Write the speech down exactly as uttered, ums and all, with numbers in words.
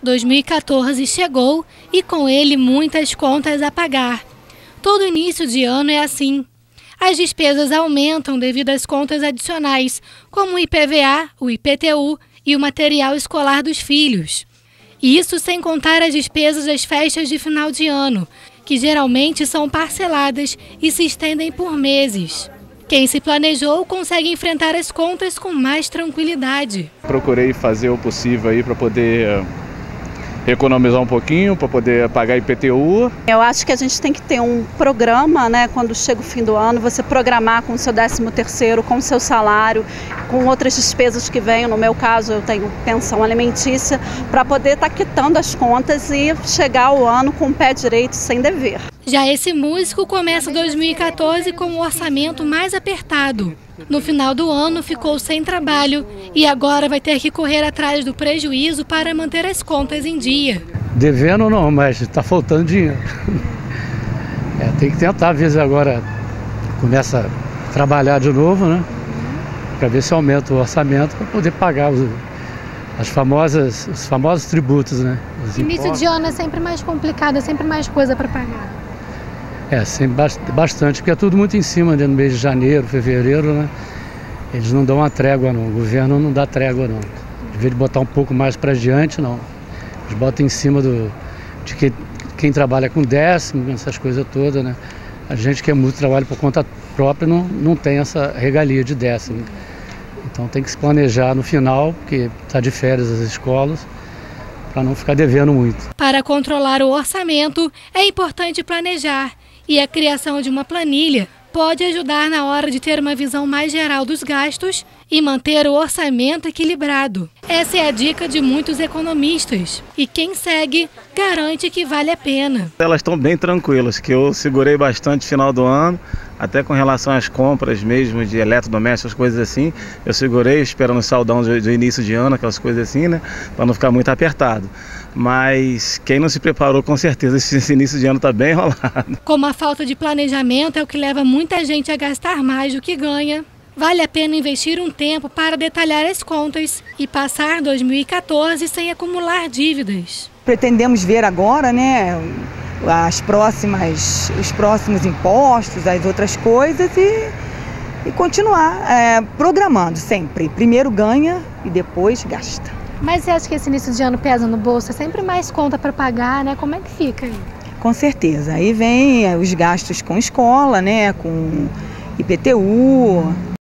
dois mil e quatorze chegou e com ele muitas contas a pagar. Todo início de ano é assim. As despesas aumentam devido às contas adicionais, como o I P V A, o I P T U e o material escolar dos filhos. Isso sem contar as despesas das festas de final de ano, que geralmente são parceladas e se estendem por meses. Quem se planejou consegue enfrentar as contas com mais tranquilidade. Procurei fazer o possível aí para poder economizar um pouquinho, para poder pagar I P T U. Eu acho que a gente tem que ter um programa, né, quando chega o fim do ano, você programar com o seu décimo terceiro, com o seu salário, com outras despesas que venham. No meu caso, eu tenho pensão alimentícia, para poder estar quitando as contas e chegar ao ano com o pé direito, sem dever. Já esse músico começa dois mil e quatorze com o orçamento mais apertado. No final do ano ficou sem trabalho e agora vai ter que correr atrás do prejuízo para manter as contas em dia. Devendo não, mas está faltando dinheiro. É, tem que tentar, às vezes agora começa a trabalhar de novo, né? Para ver se aumenta o orçamento para poder pagar os, as famosas, os famosos tributos, né? Os Início impostos. de ano é sempre mais complicado, é sempre mais coisa para pagar. É, sempre bastante, porque é tudo muito em cima, né? No mês de janeiro, fevereiro, né? Eles não dão uma trégua não, o governo não dá trégua não. De vez de botar um pouco mais para diante, não. Eles botam em cima do, de que, quem trabalha com décimo, essas coisas todas, né? A gente que é muito trabalho por conta própria não, não tem essa regalia de décimo. Então tem que se planejar no final, porque está de férias as escolas, para não ficar devendo muito. Para controlar o orçamento, é importante planejar. E a criação de uma planilha pode ajudar na hora de ter uma visão mais geral dos gastos e manter o orçamento equilibrado. Essa é a dica de muitos economistas. E quem segue garante que vale a pena. Elas estão bem tranquilas, que eu segurei bastante no final do ano, até com relação às compras mesmo de eletrodomésticos, coisas assim. Eu segurei esperando o saldão do, do início de ano, aquelas coisas assim, né? Para não ficar muito apertado. Mas quem não se preparou, com certeza, esse início de ano está bem enrolado. Como a falta de planejamento é o que leva muita gente a gastar mais do que ganha, vale a pena investir um tempo para detalhar as contas e passar dois mil e quatorze sem acumular dívidas. Pretendemos ver agora, né, as próximas, os próximos impostos, as outras coisas e, e continuar é, programando sempre. Primeiro ganha e depois gasta. Mas você acha que esse início de ano pesa no bolso? É sempre mais conta para pagar, né? Como é que fica aí? Com certeza. Aí vem os gastos com escola, né? Com I P T U.